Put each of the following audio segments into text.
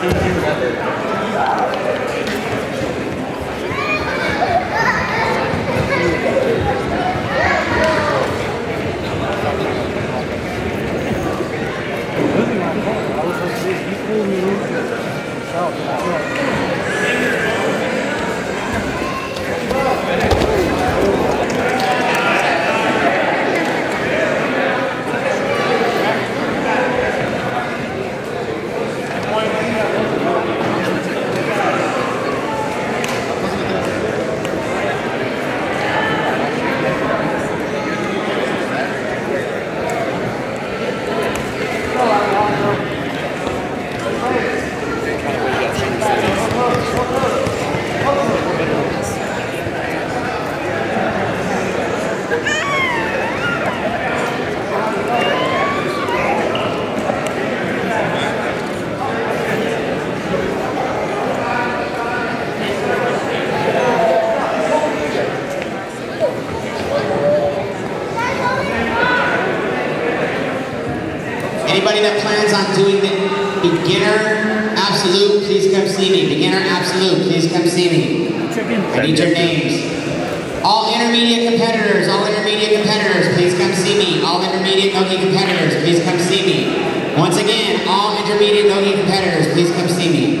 Anybody that plans on doing the beginner absolute, please come see me. Beginner absolute, please come see me. I need your names. All intermediate competitors, please come see me. All intermediate no-gi competitors, please come see me. Once again, all intermediate no-gi competitors, please come see me.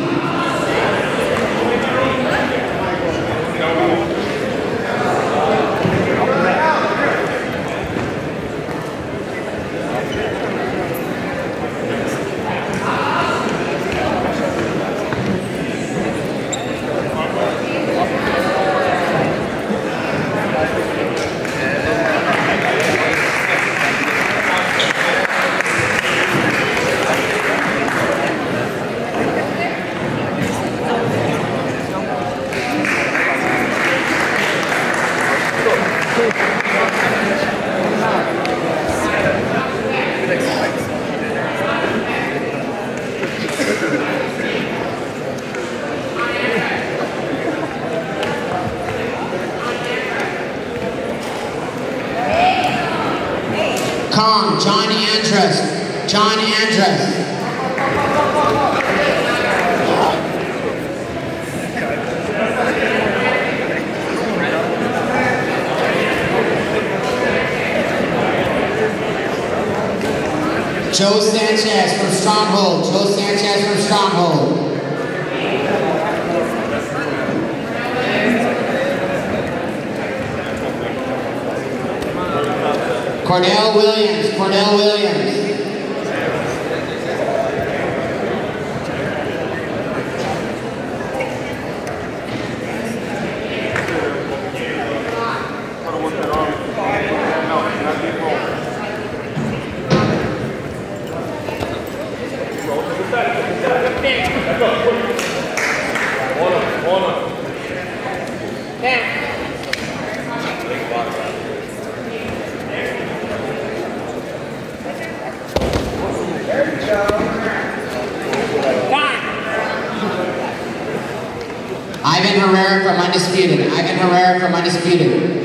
Kong, John Andrus. John Andrus. Joe Sanchez from Stronghold. Joe Sanchez from Stronghold. Cordell Williams. Cordell Williams. Ivan Herrera from Undisputed. Ivan Herrera from Undisputed.